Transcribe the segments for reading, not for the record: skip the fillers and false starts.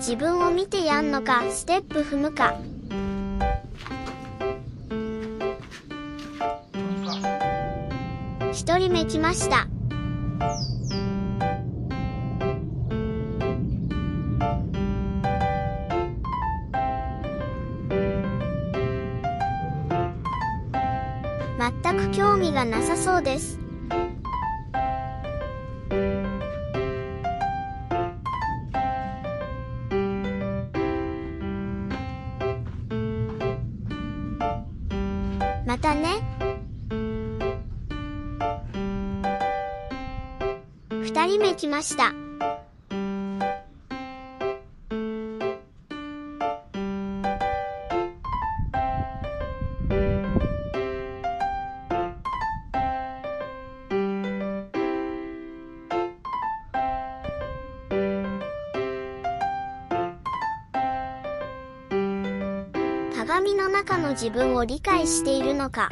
自分を見てやんのか、ステップ踏むか。一人目来ました。全く興味がなさそうです。またね。二人目来ました。鏡の中の自分を理解しているのか。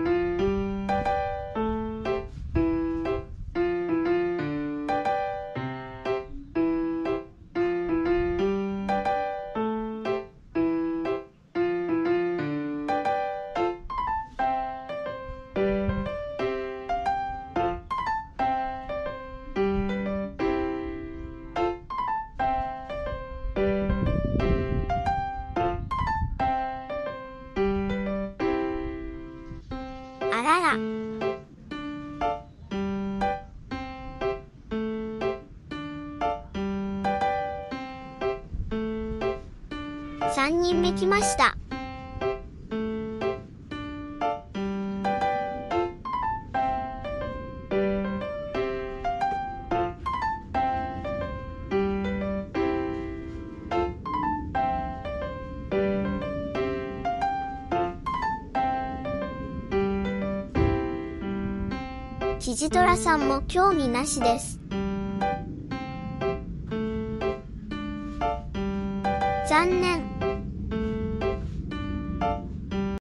あらら。三人目来ました。キジトラさんも興味なしです。残念。